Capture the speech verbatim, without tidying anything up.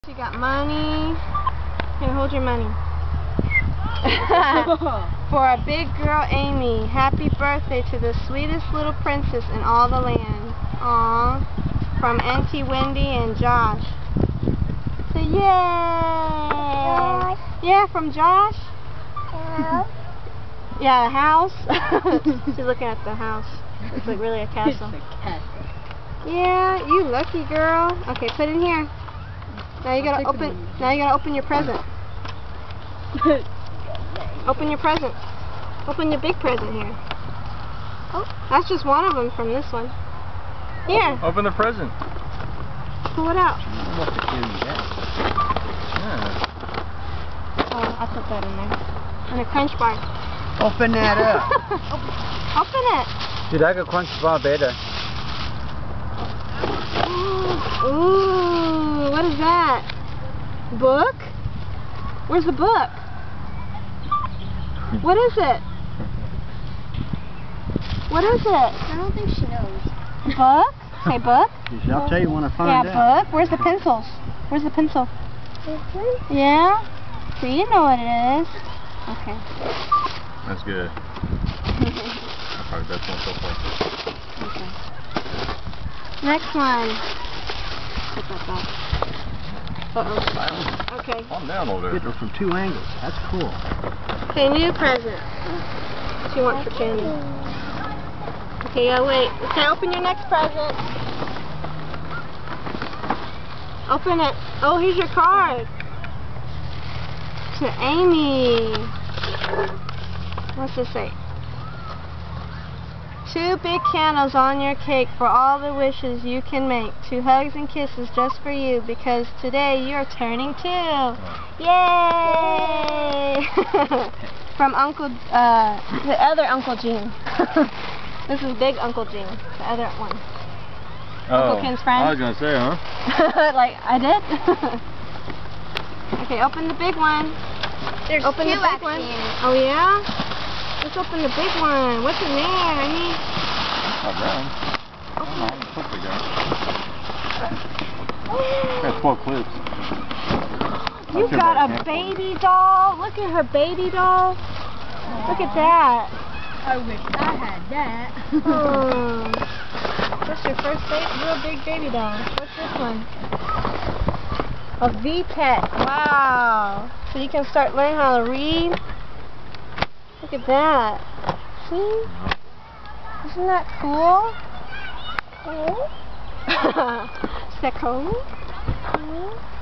You got money. Here, hold your money. For a big girl, Amy. Happy birthday to the sweetest little princess in all the land. Aww. From Auntie Wendy and Josh. Say yay! Josh. Yeah, from Josh. House. Yeah, the house. She's looking at the house. It's like really a castle. It's a castle. Yeah, you lucky girl. Okay, put it in here. Now you gotta open. Now you gotta open your present. Open your present. Open your big present here. Oh, that's just one of them from this one. Here. Open the present. Pull it out. Yeah. Oh, I'll put that in there. And a crunch bar. Open that up. Open it. Dude, I got crunch bar better. Ooh, what is that? Book? Where's the book? What is it? What is it? I don't think she knows. Book? Say book? I'll tell you when I find yeah, out. Yeah, book. Where's the pencils? Where's the pencil? Mm-hmm. Yeah? So you know what it is. Okay. That's good. That's probably the best one so far. Okay. Next one. Put that back. Uh-oh. Okay. Calm down over there. Get her from two angles. That's cool. Okay, new present. What you want for candy? Okay, yeah, wait. Okay, open your next present. Open it. Oh, here's your card. To Amy. What's this say? Two big candles on your cake for all the wishes you can make. Two hugs and kisses just for you because today you're turning two. Yay! From Uncle, uh, the other Uncle Gene. This is big Uncle Gene, the other one. Oh, Uncle Ken's friend. I was gonna say, huh? Like I did. Okay, open the big one. There's open two the big actually. one. Oh yeah. Let's open the big one. What's in there? I need. Not brown. Oh, no, it's supposed to go. Got twelve clips. You got a baby doll. Look at her baby doll. Look at that. I wish I had that. Hmm. That's your first ba real big baby doll. What's this one? A V-Pet. Wow. So you can start learning how to read. Look at that. See? Isn't that cool? Cool? Is that cool? Cool?